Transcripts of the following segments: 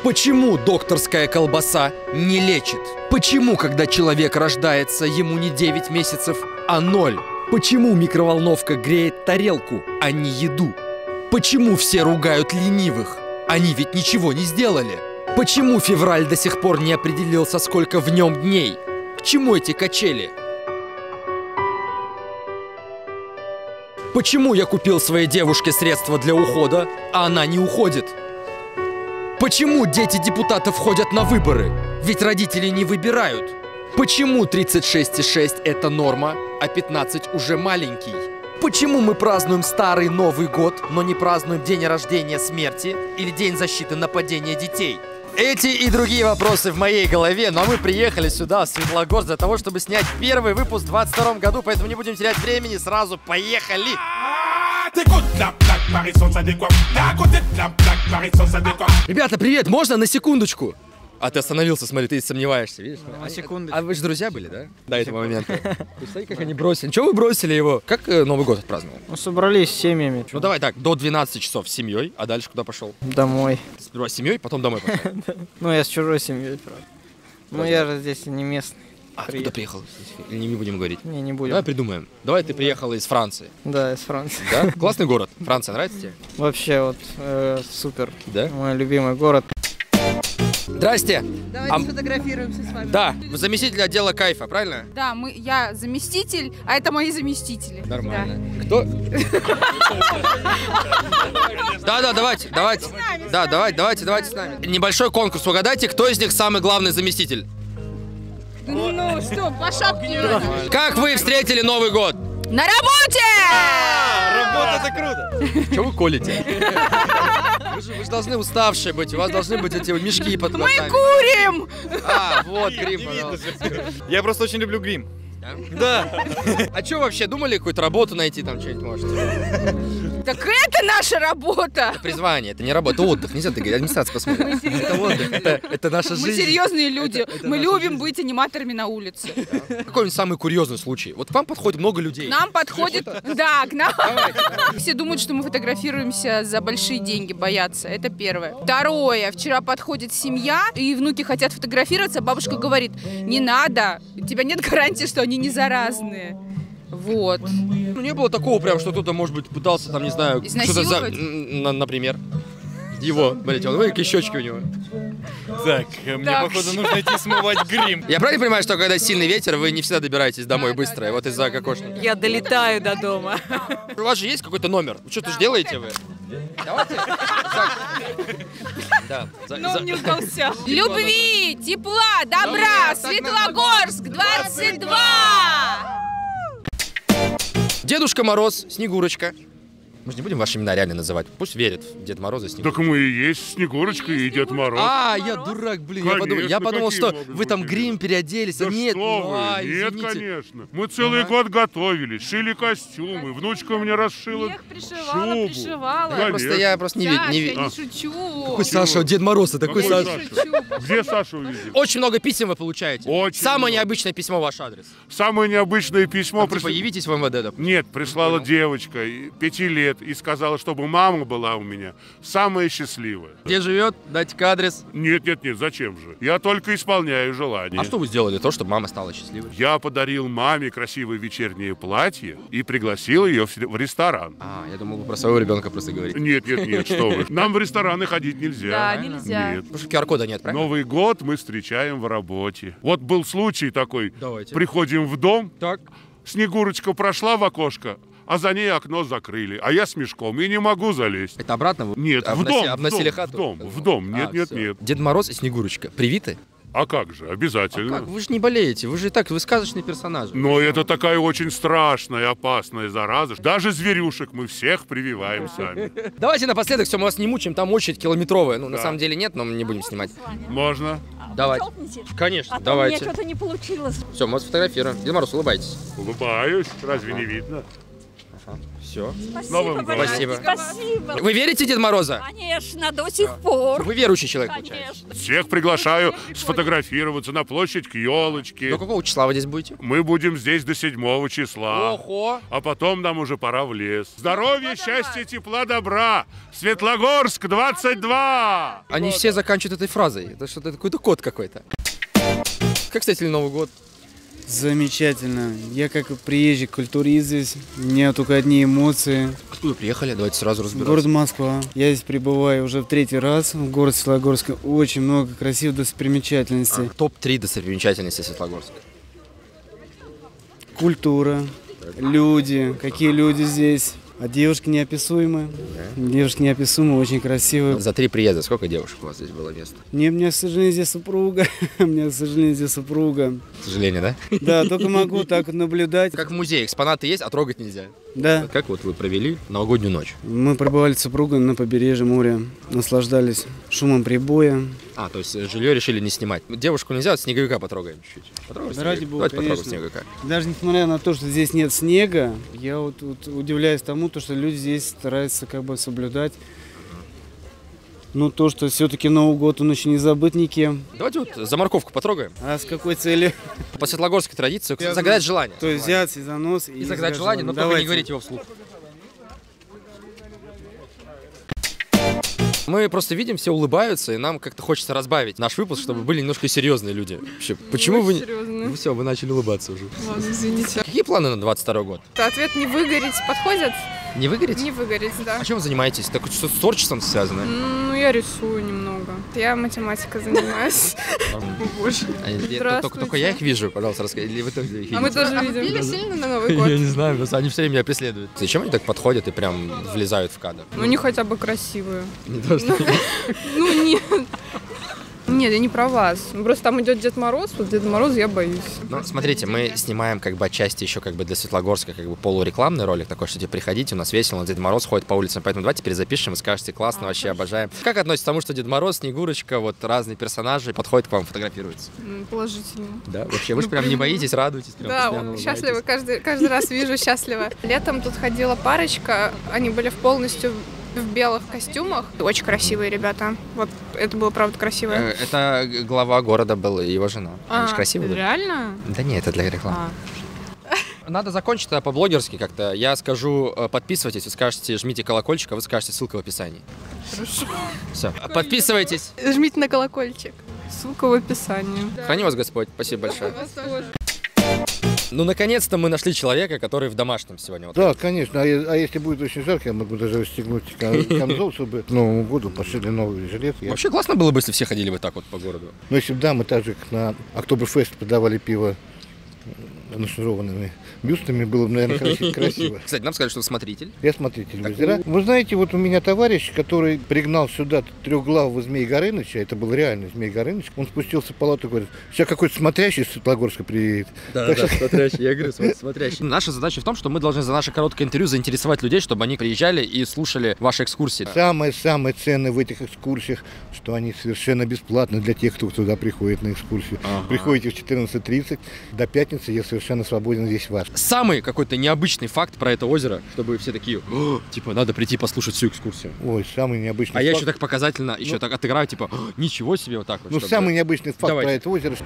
Почему докторская колбаса не лечит? Почему, когда человек рождается, ему не 9 месяцев, а 0? Почему микроволновка греет тарелку, а не еду? Почему все ругают ленивых? Они ведь ничего не сделали. Почему февраль до сих пор не определился, сколько в нем дней? К чему эти качели? Почему я купил своей девушке средства для ухода, а она не уходит? Почему дети депутатов ходят на выборы? Ведь родители не выбирают. Почему 36,6 это норма, а 15 уже маленький? Почему мы празднуем Старый Новый год, но не празднуем день рождения смерти или день защиты нападения детей? Эти и другие вопросы в моей голове, но мы приехали сюда, в Светлогорск, для того, чтобы снять первый выпуск в 2022 году, поэтому не будем терять времени, сразу поехали! Ребята, привет, можно на секундочку? А ты остановился, смотри, ты сомневаешься, видишь? На секунду. А вы же друзья были, да? До этого момента. Представляете, как они бросили. Чего вы бросили его? Как Новый год отпраздновал? Ну, собрались с семьями. Ну давай так, до 12 часов с семьей, а дальше куда пошел? Домой. Сперва с семьей, потом домой пошел. Ну, я с чужой семьей, правда. Ну, я же здесь не местный. А откуда приехал? Или не будем говорить? Не будем. Давай придумаем. Давай ты приехала из Франции. Да, из Франции. Да? Классный город. Франция нравится тебе? Вообще, вот, супер. Да? Мой любимый город. Здрасте. Давайте сфотографируемся с вами. Да, вы заместитель отдела кайфа, правильно? Да, я заместитель, а это мои заместители. Нормально. Кто? Да, давайте. Да, давайте с нами. Небольшой конкурс. Угадайте, кто из них самый главный заместитель? Ну что, по шапке не надо. Как вы встретили Новый год? На работе! Работа — это круто! Чего вы колите? Вы же должны уставшие быть, у вас должны быть эти мешки под глазами. Мы курим! А, вот грим, пожалуйста. Я просто очень люблю грим. Да. А что вообще, думали какую-то работу найти там что-нибудь, может? Так это наша работа! Это призвание, это не работа, это отдых. Нельзя так говорить, администрация посмотрит. Это отдых, это наша жизнь. Мы серьезные люди, мы любим быть аниматорами на улице. Какой-нибудь самый курьезный случай? Вот к вам подходит много людей. К нам подходит... Да, к нам. Все думают, что мы фотографируемся за большие деньги, боятся. Это первое. Второе. Вчера подходит семья, и внуки хотят фотографироваться, бабушка говорит, не надо, у тебя нет гарантии, что они не заразные. Вот. Ну, не было такого прям, что кто-то, может быть, пытался, там, не знаю, что-то изнасиловать? например. Его, смотрите, он, какие щечки у него. Так, мне, походу, нужно идти смывать грим. Я правильно понимаю, что когда сильный ветер, вы не всегда добираетесь домой быстро, вот из-за кокошника? Я долетаю до дома. У вас же есть какой-то номер? Что-то же делаете вы? Давайте. Да. Но он не удался. Любви, тепла, добра, Светлогорск 22! Дедушка Мороз, Снегурочка. Мы же не будем ваши имена реально называть. Пусть верят в Деда Мороза и Снегурочку. Так мы и есть Снегурочка и Дед Мороз. А, я дурак, блин. Конечно, Я подумал, какие что могут вы быть там имена? грим переоделись. Да Нет, что вы? Нет, извините. конечно. Мы целый год готовились, шили костюмы. Внучка мне расшила Всех пришивала, шубу. пришивала. Я просто не Саша, видел. я не шучу. Какой Саша, Дед Мороз, такой Какой Саша. Саша? Где Сашу увидели? Очень много писем вы получаете. Очень Самое много. необычное письмо в ваш адрес. Самое необычное письмо... Типа, явитесь в МВД, допустим. Нет, прислала девочка 5 лет и сказала, чтобы мама была у меня самая счастливая. Где живет? Дайте-ка адрес. Нет, зачем же? Я только исполняю желание. А что вы сделали то, чтобы мама стала счастливой? Я подарил маме красивое вечернее платье и пригласил ее в ресторан. А, я думал, вы про своего ребенка просто говорите. Нет, что вы. Нам в рестораны ходить нельзя. Да, нельзя. Нет. Потому что QR-кода нет, правильно? Новый год мы встречаем в работе. Вот был случай такой. Давайте. Приходим в дом, Так. Снегурочка прошла в окошко, а за ней окно закрыли. А я с мешком и не могу залезть. Это обратно? Нет, обносили в хату? дом. Нет. Дед Мороз и Снегурочка привиты? А как же, обязательно. Как? Вы же не болеете, вы же и так, вы сказочный персонаж. Но это такая очень страшная, опасная зараза. Даже зверюшек мы всех прививаем сами. Давайте напоследок, все, мы вас не мучаем, там очередь километровая. Ну, на Да. самом деле нет, но мы не будем снимать. Можно? Давайте. Конечно, давайте. что-то не получилось. Все, мы вас фотографируем. Дед Мороз, улыбайтесь. Улыбаюсь. Разве не видно? Все. Все. С Новым годом. Спасибо. Спасибо. Вы верите в Деда Мороза? Конечно, до сих пор. Вы верующий человек, получается? Конечно. Всех приглашаю сфотографироваться на площадь к елочке. До какого числа вы здесь будете? Мы будем здесь до 7 числа. Ого! А потом нам уже пора в лес. Здоровья, счастья, тепла, добра. Светлогорск 22. Они все заканчивают этой фразой. Это что-то какой-то код какой-то. Как встретили Новый год? Замечательно. Я как приезжий культурист здесь. У меня только одни эмоции. Откуда приехали? Давайте сразу разбираться. Город Москва. Я здесь прибываю уже в 3-й раз. В город Светлогорск. Очень много красивых достопримечательностей. Топ-3 достопримечательности Светлогорска. Культура, люди. Какие люди здесь. А девушки неописуемые. Девушки неописуемые, очень красивые. За 3 приезда сколько девушек у вас здесь было место? Не, у меня, к сожалению, здесь супруга. У меня, к сожалению, здесь супруга. К сожалению, да? Да, только могу так вот наблюдать. Как в музее, экспонаты есть, а трогать нельзя. Да. Как вот вы провели новогоднюю ночь? Мы пробывали с супругой на побережье моря, наслаждались шумом прибоя. А, то есть жилье решили не снимать. Девушку нельзя, снеговика потрогаем чуть-чуть. Потрогаем Да ради снеговика. бога, Давайте потрогаем конечно. снеговика. Даже несмотря на то, что здесь нет снега, я вот удивляюсь тому, то, что люди здесь стараются как бы соблюдать. Ну, то, что все-таки Новый год, он еще не забыт никем. Давайте вот за морковку потрогаем. А с какой целью? По светлогорской традиции загадать желание. То есть взять за нос И загадать желание, но только не говорить его вслух. Мы просто видим, все улыбаются, и нам как-то хочется разбавить наш выпуск, чтобы были немножко серьезные люди. Вообще, почему вы... Ну все, вы начали улыбаться уже. Ладно, извините. Какие планы на 22 год? Ответ «не выгореть» подходит? Не выгореть? Не выгореть, да. А чем вы занимаетесь? Так что с творчеством связано? Ну, я рисую немного. Я математикой занимаюсь. Боже. Только я их вижу, пожалуйста, расскажите. Или вы тоже их видите? А мы тоже видим. Пили сильно на Новый год? Я не знаю, просто они все время меня преследуют. Зачем они так подходят и прям влезают в кадр? Ну, они хотя бы красивые. Не то, что... Ну, нет. Нет, я не про вас. Просто там идет Дед Мороз, вот Дед Мороз я боюсь. Ну, смотрите, мы снимаем как бы отчасти еще как бы для Светлогорска как бы полурекламный ролик такой, что типа приходите, у нас весело, Дед Мороз ходит по улицам, поэтому давайте перезапишем и скажете, классно, вообще обожаем. Как относитесь к тому, что Дед Мороз, Снегурочка, вот разные персонажи подходят к вам, фотографируются? Положительно. Да, вообще, вы же прям не боитесь, радуетесь? Прям Да, постоянно счастливо, улыбаетесь. каждый раз вижу счастливо. Летом тут ходила парочка, они были полностью в белых костюмах. Очень красивые ребята. Вот это было правда красиво. Это глава города был и его жена. Они же красивые были. Реально? Да нет, это для рекламы. Надо закончить тогда по-блогерски как-то. Я скажу, подписывайтесь, вы скажете, жмите колокольчик, а вы скажете, ссылка в описании. Хорошо. Все, подписывайтесь. Жмите на колокольчик. Ссылка в описании. Храни вас Господь. Спасибо большое. Ну, наконец-то мы нашли человека, который в домашнем сегодня. Да, конечно. А если будет очень жарко, я могу даже расстегнуть камзол, чтобы к Новому году пошили новый жилет. Вообще классно было бы, если все ходили вот так вот по городу. Но если бы, да, мы также на Октоберфест подавали пиво нашнурованными бюстами, было бы, наверное, красиво. Кстати, нам сказали, что вы смотритель. Я смотритель озера. Вы знаете, вот у меня товарищ, который пригнал сюда трехглавого Змея Горыныча, это был реальный Змей Горыныч, он спустился в палату и говорит, сейчас какой-то смотрящий из Светлогорска приедет. Да, смотрящий, я говорю, смотрящий. Наша задача в том, что мы должны за наше короткое интервью заинтересовать людей, чтобы они приезжали и слушали ваши экскурсии. Самое-самое ценное в этих экскурсиях, что они совершенно бесплатны для тех, кто туда приходит на экскурсию. Приходите в 14:30, до пятницы я совершенно свободен весь ваш. Самый какой-то необычный факт про это озеро, чтобы все такие, типа, надо прийти послушать всю экскурсию. Ой, самый необычный факт. А я еще так показательно, еще так отыграю, типа, ничего себе, вот так вот. Ну, чтобы... самый необычный факт про это озеро.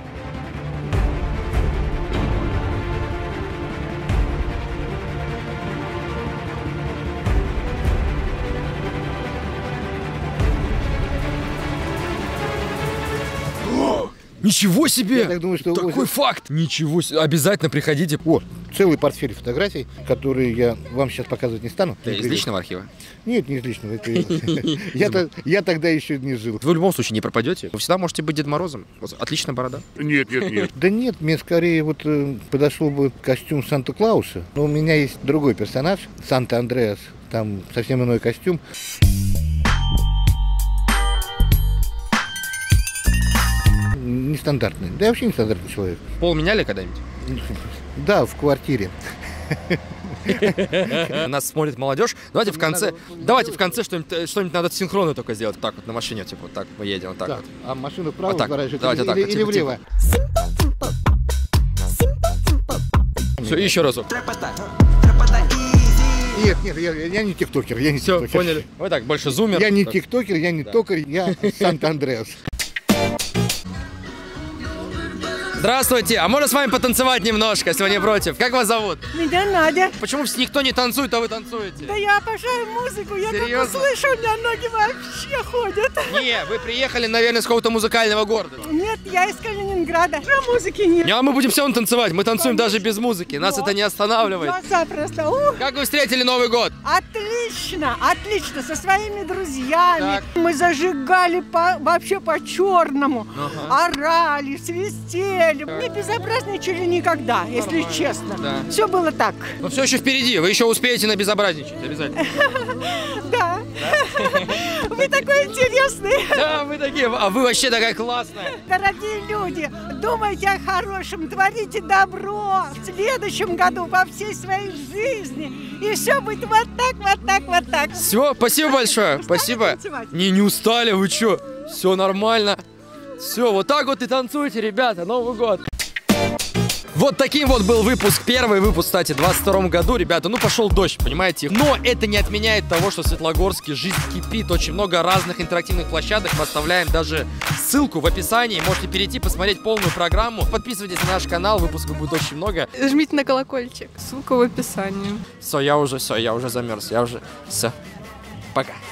Ничего себе! Я так думаю, что такой факт! Ничего себе! Обязательно приходите. О, целый портфель фотографий, которые я вам сейчас показывать не стану. Это из личного архива? Нет, не из личного. Я тогда еще не жил. Вы в любом случае не пропадете. Вы всегда можете быть Дед Морозом. Отличная борода. Нет. Да нет, мне скорее вот подошел бы костюм Санта-Клауса. Но у меня есть другой персонаж, Санта-Андреас. Там совсем иной костюм. Нестандартный. Да я вообще нестандартный человек. Пол меняли когда-нибудь? Да, в квартире. Нас смотрит молодежь. Давайте в конце что-нибудь надо синхронно только сделать. Так вот на машине, типа, вот так мы едем, вот так вот. А машину вправо поворачивать или влево? Все, и еще разок. Нет, я не тиктокер, я не Все, тиктокер. поняли. Вы так, больше зумер. Я не тиктокер, я не токарь, я Санта-Андреас. Здравствуйте, а можно с вами потанцевать немножко, если вы не против? Как вас зовут? Меня Надя. Почему никто не танцует, а вы танцуете? Да я обожаю музыку, я Серьезно? как услышу, у меня ноги вообще ходят. Не, вы приехали, наверное, с какого-то музыкального города. Нет, я из Калининграда. Что музыки нет? А мы будем все равно танцевать, мы танцуем даже без музыки, нас это не останавливает. Я запросто. Как вы встретили Новый год? Отлично, отлично, со своими друзьями. Так. Мы зажигали вообще по-черному, орали, свистели. Не безобразничали никогда, если честно. Да. Все было так. Но все еще впереди, вы еще успеете набезобразничать обязательно. Да. Вы такой интересный. Да, вы такие, а вы вообще такая классная. Дорогие люди, думайте о хорошем, творите добро в следующем году во всей своей жизни. И все будет вот так, вот так, вот так. Все, спасибо большое, Устали спасибо. танцевать? Не устали, вы что? Все нормально. Все, вот так вот и танцуйте, ребята, Новый год. Вот таким вот был выпуск, первый выпуск, кстати, в 22 году, ребята, ну пошел дождь, понимаете, но это не отменяет того, что в Светлогорске жизнь кипит, очень много разных интерактивных площадок, мы оставляем даже ссылку в описании, можете перейти, посмотреть полную программу, подписывайтесь на наш канал, выпусков будет очень много. Жмите на колокольчик, ссылка в описании. Все, я уже замерз, все, пока.